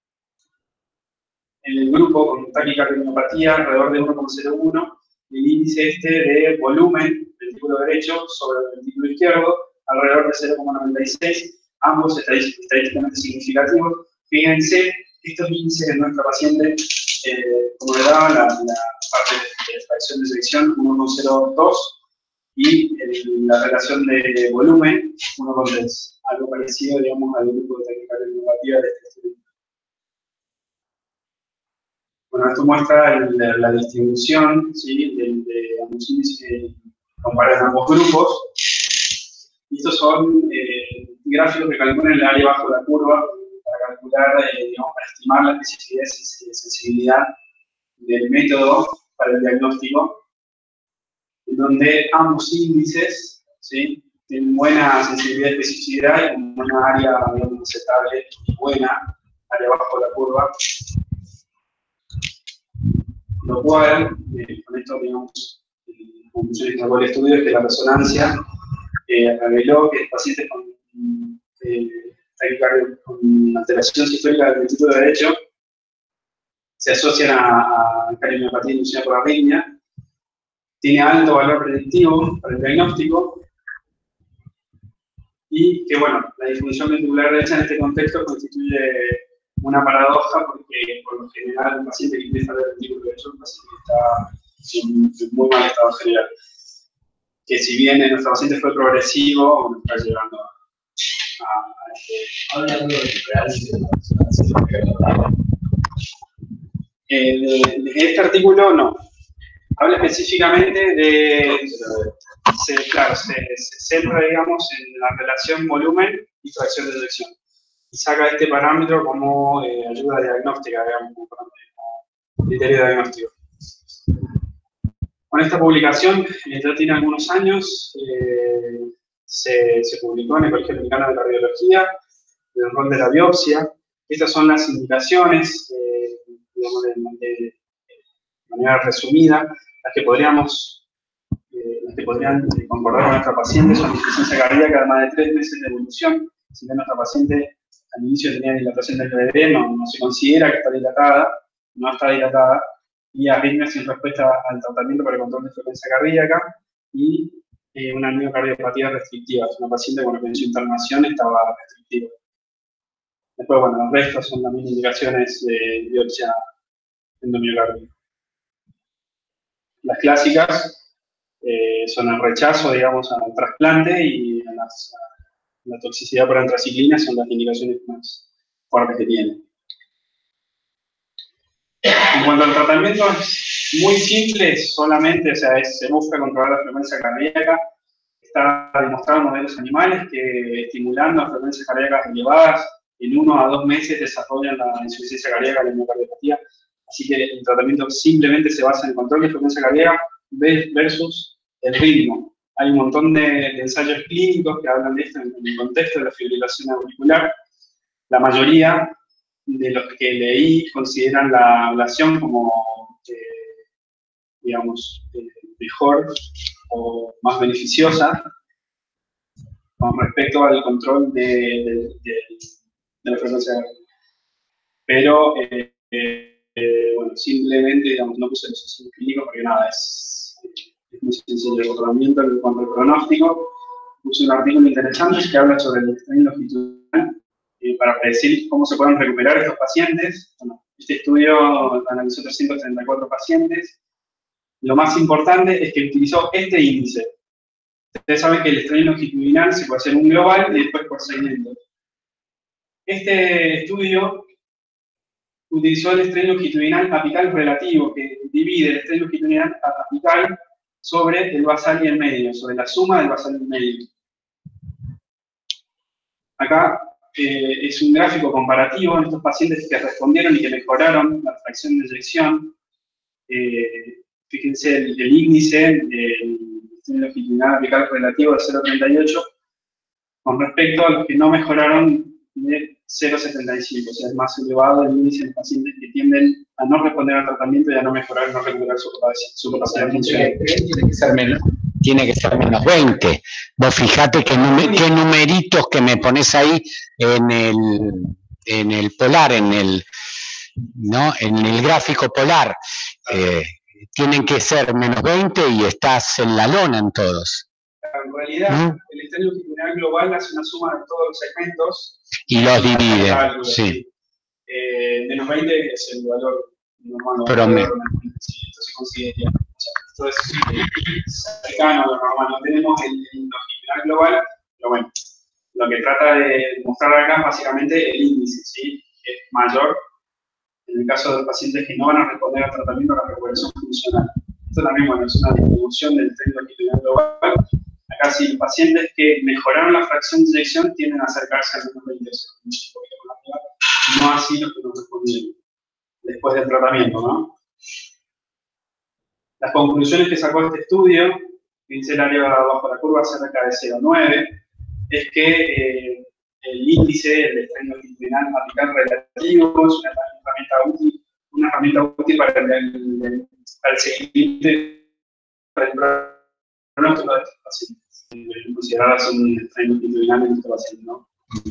en el grupo con taquicardiopatía alrededor de uno coma cero uno, el índice este de volumen, ventrículo derecho sobre el ventrículo izquierdo, alrededor de cero coma noventa y seis, ambos estadísticamente significativos. Fíjense, estos índices de nuestra paciente, eh, como le daban la, la parte de, de fracción de selección, uno coma cero dos, y el, la relación de volumen, uno coma tres, algo parecido, digamos, al grupo de taquicardiopatía de este estudio. Bueno, esto muestra el, la, la distribución, ¿sí?, de, de ambos índices comparados en ambos grupos. Y estos son eh, gráficos que calculan el área bajo la curva para calcular, eh, digamos, para estimar la especificidad y sensibilidad del método para el diagnóstico, en donde ambos índices, ¿sí?, tienen buena sensibilidad y especificidad y una área, digamos, aceptable y buena, área bajo la curva. Lo cual, eh, con esto, digamos, la conclusión que sacó el estudio es que la resonancia eh, reveló que pacientes con, eh, con alteración sistólica del ventrículo derecho se asocian a, a cardiomiopatía inducida por arritmia, tiene alto valor predictivo para el diagnóstico, y que, bueno, la disfunción ventricular derecha en este contexto constituye una paradoja, porque por lo general un paciente que empieza a ver el ventrículo derecho es un paciente que está en muy mal estado general. Que si bien nuestro paciente fue progresivo, bueno, está llegando a, a este... Eh, de este artículo no. Habla específicamente de... Se, claro, se, se centra, digamos, en la relación volumen y fracción de elección. Y saca este parámetro como eh, ayuda diagnóstica, digamos, como, como criterio diagnóstico. Con esta publicación, eh, ya tiene algunos años, eh, se, se publicó en el Colegio Americano de Cardiología, el rol de la biopsia. Estas son las indicaciones, eh, digamos, de, de, de manera resumida, las que podríamos, eh, las que podrían concordar con nuestra paciente. Son insuficiencia cardíaca de más de tres meses de evolución. Si bien nuestra paciente al inicio tenía dilatación del B D, no, no se considera que está dilatada, no está dilatada, y arritmias sin respuesta al tratamiento para el control de frecuencia cardíaca, y eh, una miocardiopatía restrictiva. Es una paciente con en su internación estaba restrictiva. Después, bueno, los restos son también indicaciones de biopsia endomiocardio. Las clásicas eh, son el rechazo, digamos, al trasplante y a las, a la toxicidad por antraciclina son las indicaciones más fuertes que tienen. En cuanto al tratamiento, es muy simple, solamente, o sea, es, se busca controlar la frecuencia cardíaca. Está demostrado en modelos animales que estimulando a frecuencias cardíacas elevadas, en uno a dos meses desarrollan la insuficiencia cardíaca, la miocardiopatía. Así que el tratamiento simplemente se basa en el control de frecuencia cardíaca versus el ritmo. Hay un montón de, de ensayos clínicos que hablan de esto en, en el contexto de la fibrilación auricular. La mayoría de los que leí consideran la ablación como, eh, digamos, eh, mejor o más beneficiosa con respecto al control de, de, de, de la frecuencia cardíaca. Pero, eh, eh, bueno, simplemente, digamos, no puse los ensayos clínicos porque nada, es, es muy sencillo el tratamiento en cuanto al pronóstico. Puse un artículo interesante que habla sobre el strain longitudinal eh, para predecir cómo se pueden recuperar estos pacientes. Bueno, este estudio analizó trescientos treinta y cuatro pacientes. Lo más importante es que utilizó este índice. Ustedes saben que el strain longitudinal se puede hacer un global y después por segmentos. Este estudio utilizó el strain longitudinal apical relativo, que divide el strain longitudinal apical sobre el basal y el medio, sobre la suma del basal y el medio. Acá eh, es un gráfico comparativo en estos pacientes que respondieron y que mejoraron la fracción de eyección. Eh, fíjense el, el índice del strain longitudinal apical relativo de cero coma treinta y ocho con respecto a los que no mejoraron de cero coma setenta y cinco, o sea, es más elevado el índice de pacientes que tienden a no responder al tratamiento y a no mejorar, no recuperar su capacidad, su capacidad funcional.
Tiene que ser menos, tiene que ser menos veinte. Vos fijate qué, numer, qué numeritos que me pones ahí en el, en el polar, en el, ¿no? En el gráfico polar. Eh, tienen que ser menos veinte y estás en la lona en todos.
En realidad, ¿Mm? El strain longitudinal global hace una suma de todos los segmentos
y los divide. Cálculo, sí.
Sí. Eh, menos veinte es el valor normal.
Pero me...
sí, esto se considera. O sea, esto es cercano a lo normal. No tenemos el, el longitudinal global, pero bueno, lo que trata de mostrar acá básicamente el índice, ¿sí? Es mayor en el caso de los pacientes que no van a responder al tratamiento a la recuperación funcional. Esto también, bueno, es una distribución del strain longitudinal global. Acá sí, los pacientes que mejoraron la fracción de eyección tienden a acercarse al menos veinte, no así los que no respondieron después del tratamiento, ¿no? Las conclusiones que sacó este estudio, dice el área bajo la curva cerca de cero coma nueve, es que eh, el índice del strain longitudinal apical relativo es una herramienta útil, una herramienta útil para el, el, el, el seguimiento para el pronóstico de estos pacientes. Consideradas un strain longitudinal en estos pacientes, ¿no?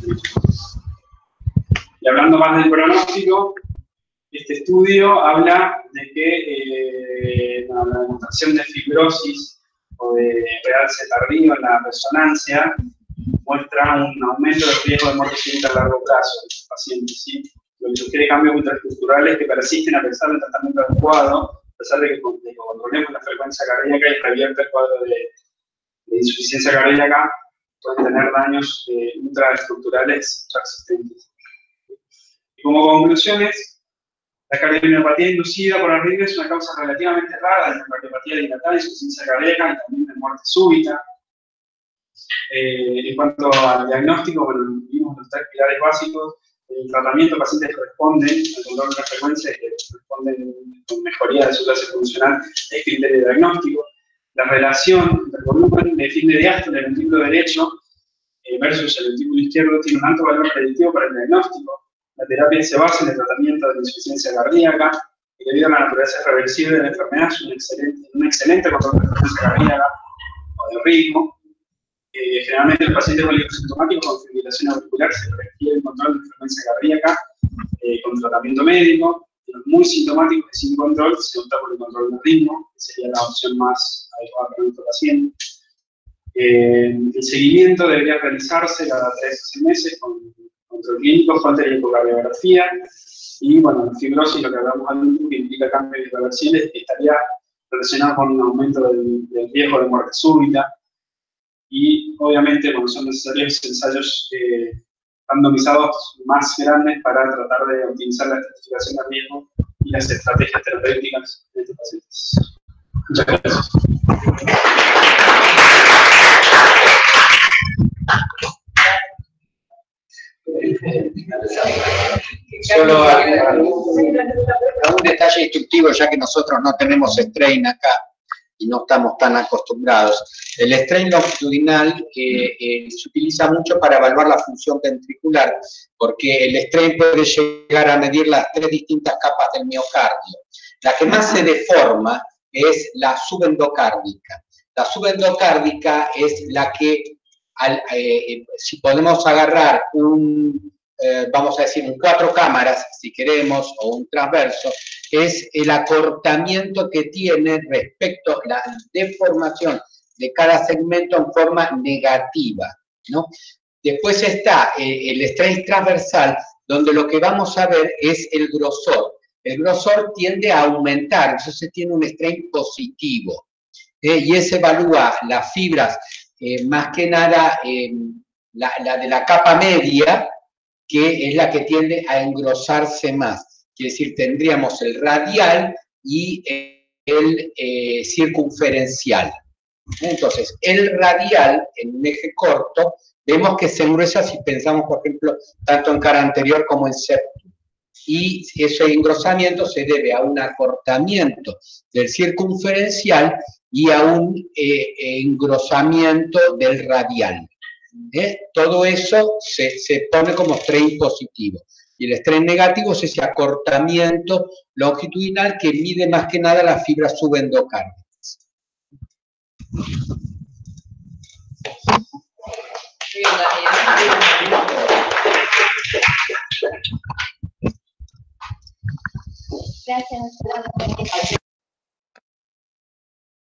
Y hablando más del pronóstico, este estudio habla de que eh, la demostración de fibrosis o de realce tardío en la resonancia muestra un aumento del riesgo de muerte súbita a largo plazo en los pacientes, ¿sí? Lo que sugiere cambios ultraestructurales que persisten a pesar del tratamiento adecuado, a pesar de que controlemos la frecuencia cardíaca y revierte el cuadro de, de insuficiencia cardíaca, pueden tener daños eh, ultraestructurales persistentes. Y como conclusiones, la cardiomiopatía inducida por arritmia es una causa relativamente rara de la cardiopatía dilatada, insuficiencia cardíaca y también de muerte súbita. Eh, en cuanto al diagnóstico, bueno, vimos los tres pilares básicos. El tratamiento, pacientes que responden al control de la frecuencia y que responden con mejoría de su clase funcional, es criterio de diagnóstico. La relación entre el volumen de fin de diástole del ventrículo derecho eh, versus el ventrículo izquierdo tiene un alto valor predictivo para el diagnóstico. La terapia se basa en el tratamiento de la insuficiencia cardíaca y debido a la naturaleza irreversible de la enfermedad es un excelente, un excelente control de la frecuencia cardíaca o de ritmo. Eh, generalmente el paciente polisintomático con fibrilación auricular se requiere el control de frecuencia cardíaca eh, con tratamiento médico. Los muy sintomáticos y sin control se opta por el control del ritmo, que sería la opción más adecuada para nuestro paciente. Eh, el seguimiento debería realizarse cada tres a seis meses con control clínico, holter y ecocardiografía. Y bueno, la fibrosis, lo que hablamos antes, que implica cambios irreversibles, estaría relacionado con un aumento del, del riesgo de muerte súbita. Y obviamente, bueno, son necesarios ensayos eh, randomizados más grandes para tratar de optimizar la estratificación de riesgo y las estrategias terapéuticas de estos pacientes. Muchas gracias.
Solo algún, algún detalle instructivo, ya que nosotros no tenemos strain acá y no estamos tan acostumbrados. El strain longitudinal eh, eh, se utiliza mucho para evaluar la función ventricular, porque el strain puede llegar a medir las tres distintas capas del miocardio. La que más se deforma es la subendocárdica. La subendocárdica es la que, al, eh, si podemos agarrar un, eh, vamos a decir, un cuatro cámaras, si queremos, o un transverso, es el acortamiento que tiene respecto a la deformación de cada segmento en forma negativa, ¿no? Después está eh, el strain transversal, donde lo que vamos a ver es el grosor. El grosor tiende a aumentar, entonces tiene un strain positivo. Eh, y ese evalúa las fibras, eh, más que nada eh, la, la de la capa media, que es la que tiende a engrosarse más. Quiere decir, tendríamos el radial y el eh, circunferencial. Entonces, el radial, en un eje corto, vemos que se engruesa si pensamos, por ejemplo, tanto en cara anterior como en septum. Y ese engrosamiento se debe a un acortamiento del circunferencial y a un eh, engrosamiento del radial. ¿Eh? Todo eso se, se pone como strain positivo. Y el strain negativo es ese acortamiento longitudinal que mide más que nada las fibras subendocárdicas.
Gracias.